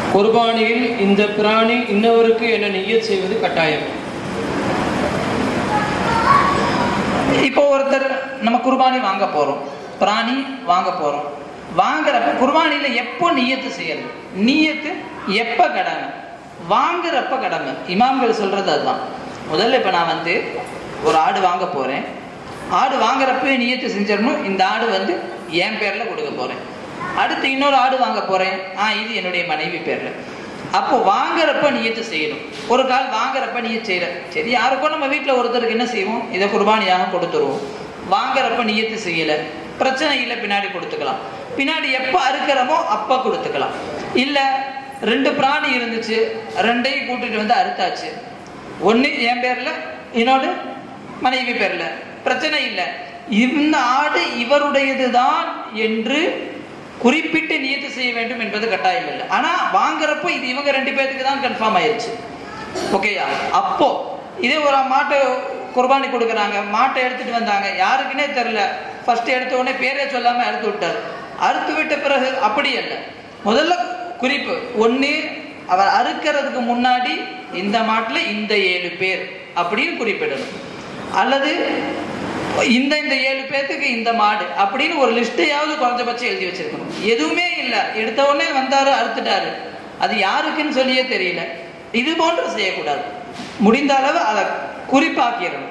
குர்பானியில் இந்த பிராணி இன்னவருக்கு என நிய்யத் செய்வது கட்டாயம். இப்போ ஒருத்தர் நம்ம குர்பானி வாங்க போறோம், பிராணி வாங்க போறோம். வாங்குறப்ப குர்பானியில எப்போ நிய்யத்து செய்யறது? நிய்யத்து எப்ப கடமை? வாங்குறப்ப கடமை. இமாம்கள் சொல்றது அதுதான். முதல்ல இப்ப நான் ஒரு ஆடு வாங்க போறேன். ஆடு வாங்குறப்ப நிய்யத்து செஞ்சிடணும், இந்த ஆடு என் பேர்ல கொடுக்க போறேன். அடுத்து இன்னொரு ஆடு வாங்க போறேன், இது என்னுடைய மனைவி பேர்ல. அப்போ வாங்குறப்ப நிய்யத்து செய்யணும். ஒரு கால் வாங்குறப்ப நிய்யத்து செய்யற, சரி யாருக்கோ நம்ம வீட்டுல ஒருத்தருக்கு என்ன செய்வோம், இதை குர்பானியாக கொடுத்துருவோம். வாங்குறப்ப நிய்யத்து செய்யல, பிரச்சனை இல்லை, பின்னாடி கொடுத்துக்கலாம். பின்னாடி எப்ப அறுக்கிறமோ அப்ப கொடுத்துக்கலாம். இல்ல 2 பிராணி இருந்துச்சு, 2ஐயும் கூட்டிட்டு அறுத்தாச்சு. ஒண்ணு என் பேர்ல, இன்னொன்று மனைவி பேர்ல, பிரச்சனை இல்லை. இந்த ஆடு இவருடையதுதான் என்று குறிப்பிட்டு நியத்து செய்ய வேண்டும் என்பது கட்டாயம் இல்லை. ஆனா வாங்குறப்போ இது இவங்க 2 பேருக்கு தான் கன்ஃபார்ம் ஆயிருச்சு. ஓகேயா? அப்போ இதே ஒரு மாட்டை குர்பானி கொடுக்குறாங்க, மாட்டை எடுத்துட்டு வந்தாங்க, யாருக்குன்னே தெரியல, ஃபர்ஸ்ட் எடுத்த உடனே பேரே சொல்லாம அறுத்து விட்டார். அறுத்து விட்ட பிறகு அப்படி அல்ல, முதல்ல குறிப்பு ஒண்ணு, அவர் அறுக்கிறதுக்கு முன்னாடி இந்த மாட்டுல இந்த 7 பேர் அப்படின்னு குறிப்பிடணும். அல்லது இந்த 7 பேர்த்துக்கு இந்த மாடு அப்படின்னு ஒரு லிஸ்டையாவது குறைஞ்சபட்சம் எழுதி வச்சிருக்கணும். எதுவுமே இல்லை, எடுத்த உடனே வந்தாரு அறுத்துட்டாரு, அது யாருக்குன்னு சொல்லியே தெரியல. இது போன்று செய்யக்கூடாது. முடிந்த அளவு அதை குறிப்பாக்கிடணும்.